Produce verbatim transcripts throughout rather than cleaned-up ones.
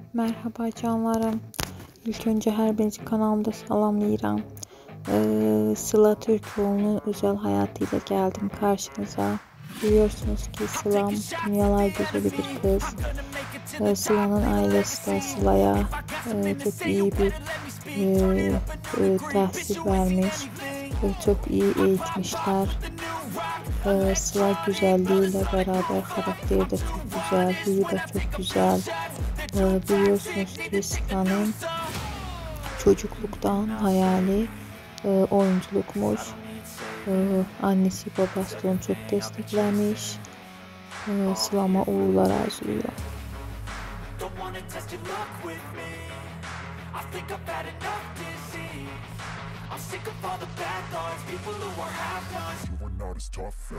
Merhaba canlarım. İlk önce her birinizi kanalımda salamlayıram. Ee, Sıla Türkoğlu'nun özel hayatıyla geldim karşınıza. Biliyorsunuz ki Sıla dünyalar güzeli bir kız. Ee, Sıla'nın ailesi de Sıla'ya e, çok iyi bir e, e, tahsil vermiş. E, çok iyi eğitmişler. Ee, Sıla güzelliğiyle beraber karakteri de çok güzel, huyu da çok güzel. Ee, biliyorsunuz ki Sıla'nın çocukluktan hayali e, oyunculukmuş. E, annesi babası da onu çok desteklemiş. E, Sıla'ma uğurlar arzuluyor. I'm sick of all the bad thoughts, people who are half-nots. You are not as tough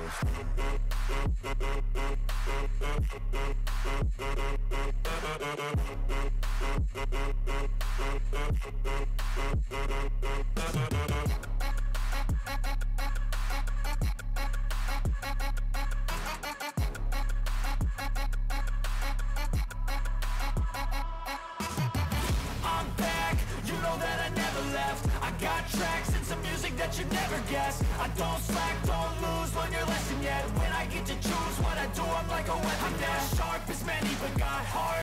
I'm back, you know that I never left. I got tracks and some music that you never guessed. I don't slack, don't lose, learn your lesson yet. When I get to choose what I do, I'm like a weapon. I'm not sharp as many, but got heart.